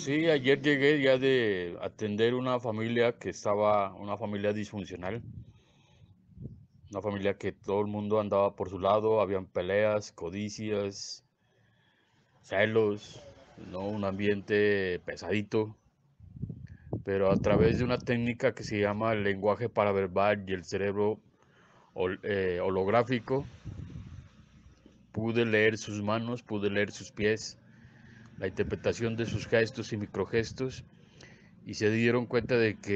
Sí, ayer llegué ya de atender una familia una familia disfuncional, una familia que todo el mundo andaba por su lado, habían peleas, codicias, celos, ¿no? Un ambiente pesadito, pero a través de una técnica que se llama el lenguaje paraverbal y el cerebro holográfico, pude leer sus manos, pude leer sus pies, la interpretación de sus gestos y microgestos, y se dieron cuenta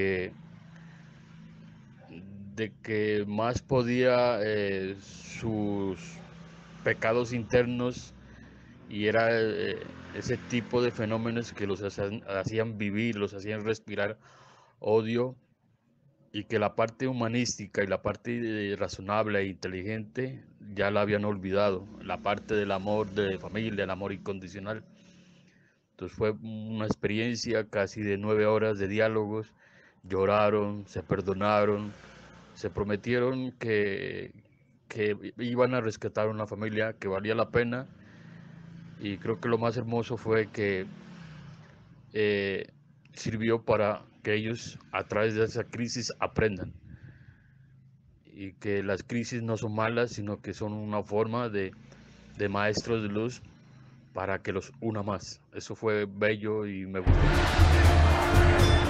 de que más podía sus pecados internos, y era ese tipo de fenómenos que los hacían vivir, los hacían respirar odio, y que la parte humanística y la parte razonable e inteligente ya la habían olvidado, la parte del amor de familia, el amor incondicional. Entonces fue una experiencia casi de 9 horas de diálogos, lloraron, se perdonaron, se prometieron que iban a rescatar una familia que valía la pena, y creo que lo más hermoso fue que eh, sirvió para que ellos a través de esa crisis aprendan, y que las crisis no son malas, sino que son una forma de maestros de luz para que los una más. Eso fue bello y me gustó.